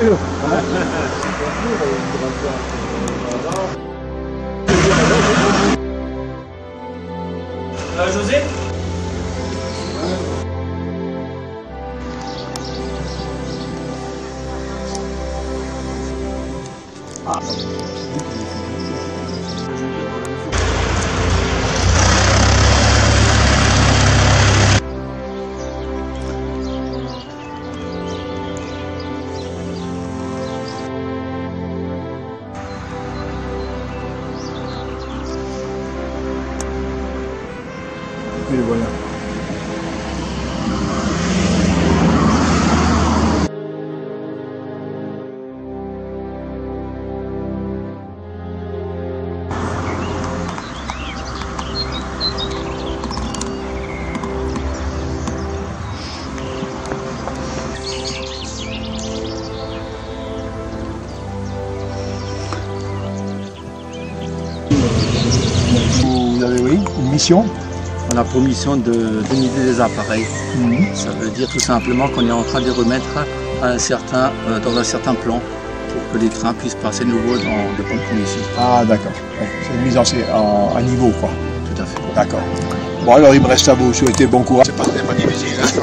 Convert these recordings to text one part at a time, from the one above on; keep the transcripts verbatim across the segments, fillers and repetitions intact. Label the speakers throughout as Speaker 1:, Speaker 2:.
Speaker 1: sûr.
Speaker 2: Euh, José?
Speaker 1: Ah. Et voilà. Vous avez, oui, une mission?
Speaker 3: On a pour mission de dénider des appareils.
Speaker 1: Mmh.
Speaker 3: Ça veut dire tout simplement qu'on est en train de les remettre à un certain, euh, dans un certain plan pour que les trains puissent passer de nouveau dans de bonnes conditions.
Speaker 1: Ah d'accord, c'est une mise en, en, à niveau quoi.
Speaker 3: Tout à fait.
Speaker 1: D'accord. Bon alors il me reste à vous souhaiter bon courage. C'est pas, pas difficile, hein.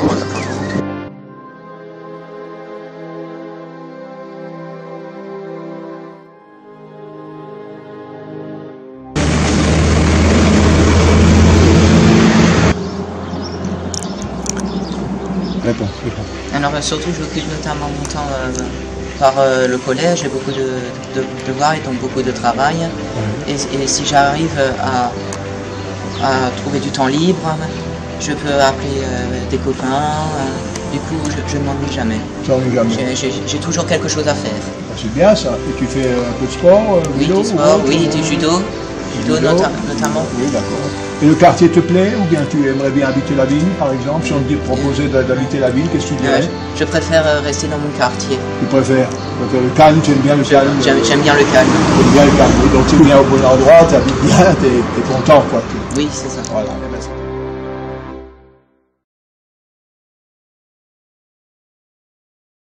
Speaker 1: Réponds, réponds.
Speaker 4: Alors euh, surtout je m'occupe notamment mon temps euh, par euh, le collège, j'ai beaucoup de, de, de devoirs et donc beaucoup de travail. Et, et si j'arrive à, à trouver du temps libre, je peux appeler euh, des copains. Euh, du coup je, je ne m'ennuie jamais.
Speaker 1: Tu n'ennuies jamais.
Speaker 4: J'ai toujours quelque chose à faire.
Speaker 1: Ah, c'est bien ça. Et tu fais un peu de sport euh,
Speaker 4: Oui,
Speaker 1: vélo,
Speaker 4: du sport,
Speaker 1: ou
Speaker 4: oui, du judo. Judo,
Speaker 1: judo.
Speaker 4: nota notamment.
Speaker 1: Oui, d'accord. Et le quartier te plaît ou bien tu aimerais bien habiter la ville par exemple? Si on te proposait d'habiter la ville, qu'est-ce que tu dirais?
Speaker 4: Euh, je, je préfère rester dans mon quartier.
Speaker 1: Tu préfères, tu préfères le calme, tu aimes bien le calme?
Speaker 4: J'aime bien le calme.
Speaker 1: Tu aimes bien le calme. Donc tu es bien au bon endroit, tu habites bien, tu es, es content quoi.
Speaker 4: Oui, c'est ça.
Speaker 1: Voilà.